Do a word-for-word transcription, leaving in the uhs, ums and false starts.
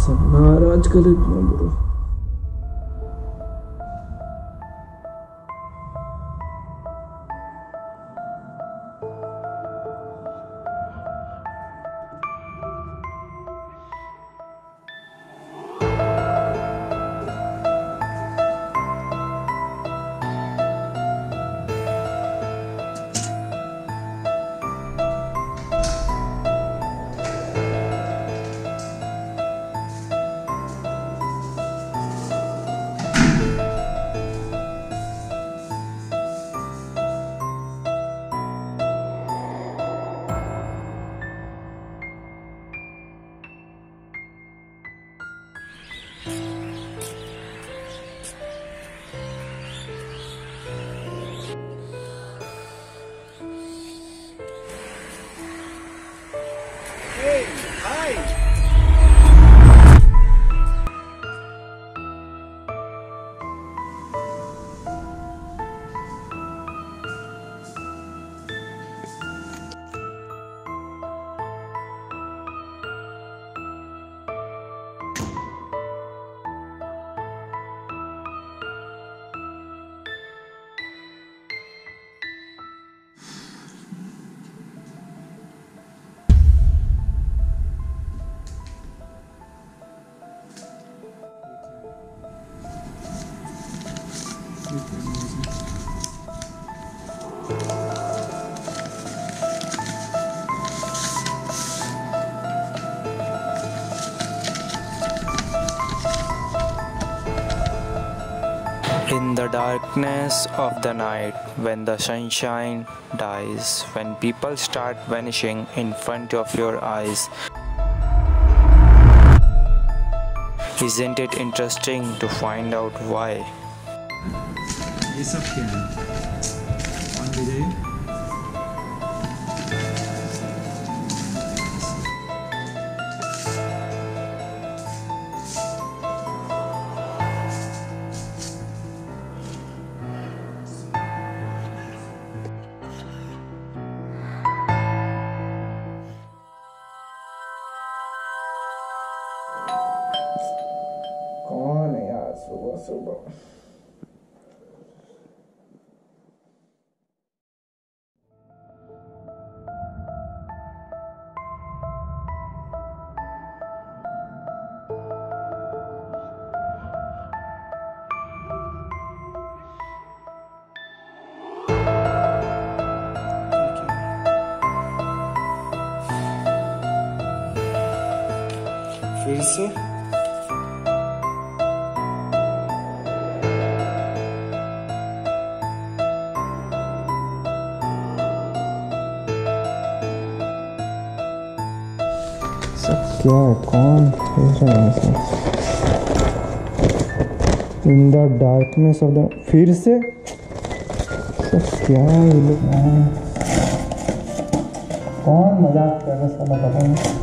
सब नाराज कर इतना बुरा। Hey, hi. In the darkness of the night, when the sunshine dies, when people start vanishing in front of your eyes, isn't it interesting to find out why? ये सब क्या है? कौन विजय? कौन है यार सुबह सुबह? फिर से सब क्या है? कौन खेल रहा है? In the darkness of the फिर से सब क्या है? ये लोग कौन मजाक कर रहा है? सब पता नहीं।